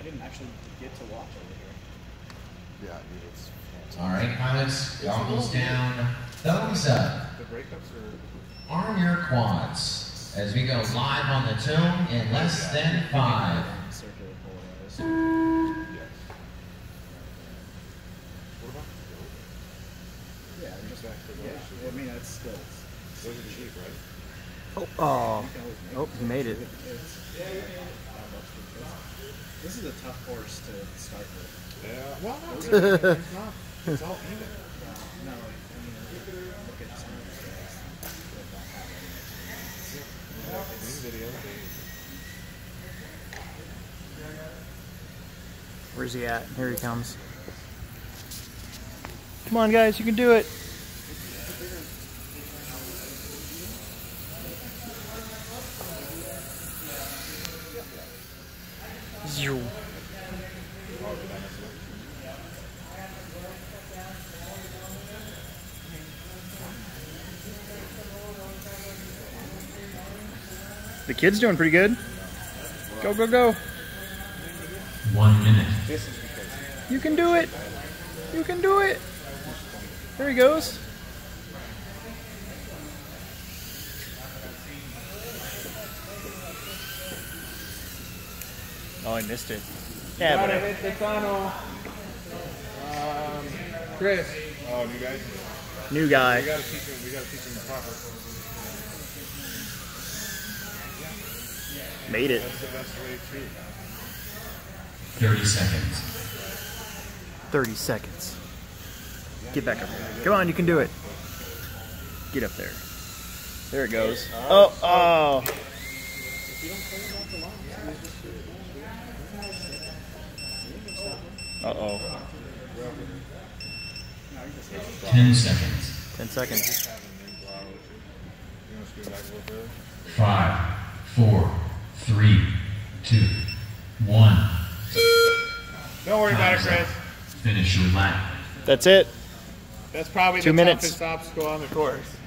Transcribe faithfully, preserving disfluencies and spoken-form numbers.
didn't actually get to watch over here. Yeah, dude, it's fantastic. All right, pilots, goggles down, thumbs up. The breakups are... Arm your quads as we go live on the tone in less than five. Circular polarized. Yes. What about the gold? Yeah, they're just back to the yeah, I mean, that's still. Those are cheap, right? Oh, oh, oh, he made it. It's, yeah, this is a tough horse to start with. Yeah, well, no, it's not. It's all even. No, I mean, look at some of these guys that don't have any experience. Video. Where's he at? Here he comes. Come on, guys, you can do it. Zero. The kid's doing pretty good. Go, go, go. One minute. You can do it. You can do it. There he goes. Oh, I missed it. Yeah, Gotta but hit the tunnel. Um, Chris. Oh, new guy. new guy. We gotta teach him. We gotta teach him the proper. Made it. That's the best way to. Thirty seconds. thirty seconds. Get back up there. Come on, you can do it. Get up there. There it goes. Oh, oh. Uh-oh. Ten seconds. Ten seconds. Five, four, three, two, one. Don't worry about it, Chris. Finish your lap. That's it. That's probably Two the minutes. toughest obstacle on the course.